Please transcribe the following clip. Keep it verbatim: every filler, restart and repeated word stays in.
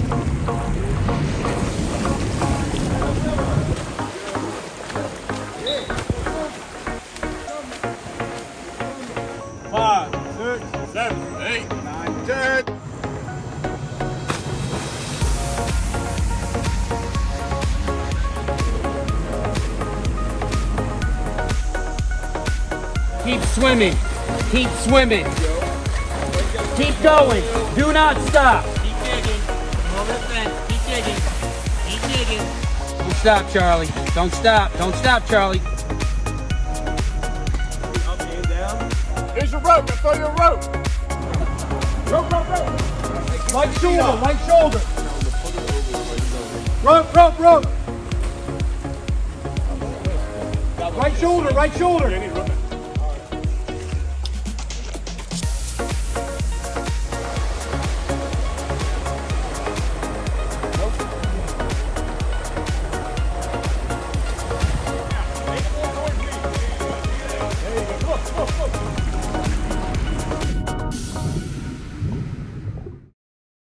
Five, six, seven, eight, nine, ten. Keep swimming. Keep swimming. Keep going. Do not stop. Keep digging. Come over the fence. Keep digging. Keep digging. Don't stop, Charlie. Don't stop. Don't stop, Charlie. Up and down. Here's your rope. I'll throw you a rope. Rope, rope, rope. Right shoulder, right shoulder. Rope, rope, rope. Right shoulder, right shoulder.